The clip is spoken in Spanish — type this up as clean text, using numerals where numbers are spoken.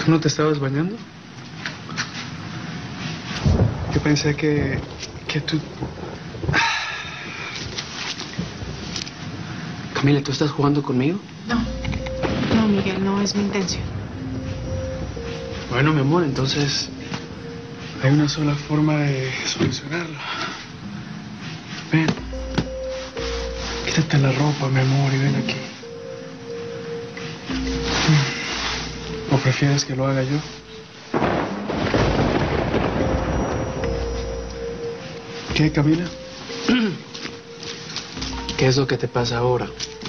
¿Tú no te estabas bañando? Yo pensé que tú... Camila, ¿tú estás jugando conmigo? No, Miguel, no es mi intención. Bueno, mi amor, entonces hay una sola forma de solucionarlo. Ven, quítate la ropa, mi amor, y ven aquí. ¿O prefieres que lo haga yo? ¿Qué, Camila? ¿Qué es lo que te pasa ahora?